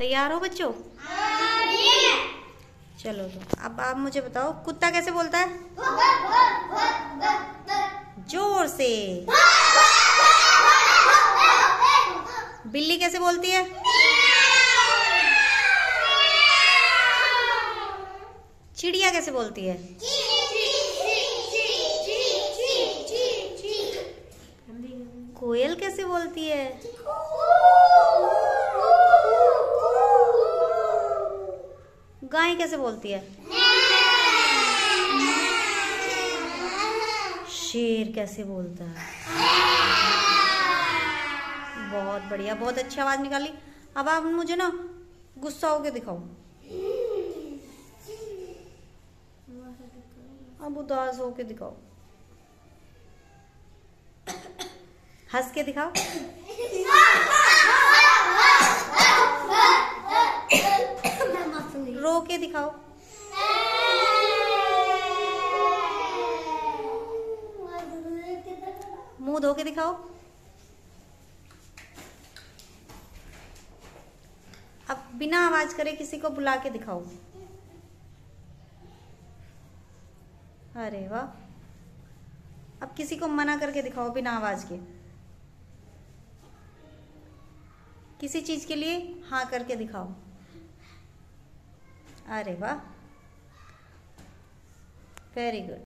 तैयार हो बच्चों? चलो तो अब आप मुझे बताओ, कुत्ता कैसे बोलता है? जोर से। बिल्ली कैसे बोलती है? चिड़िया कैसे बोलती है? कोयल कैसे बोलती है? गाय कैसे बोलती है? शेर कैसे बोलता है? बहुत बढ़िया, बहुत अच्छी आवाज निकाली। अब आप मुझे ना गुस्सा होके दिखाओ। अब उदास होके दिखाओ। हंस के दिखाओ। रो के दिखाओ। मुंह धो के दिखाओ। अब बिना आवाज करे किसी को बुला के दिखाओ। अरे वाह। अब किसी को मना करके दिखाओ बिना आवाज के। किसी चीज के लिए हाँ करके दिखाओ। अरे वाह, वेरी गुड।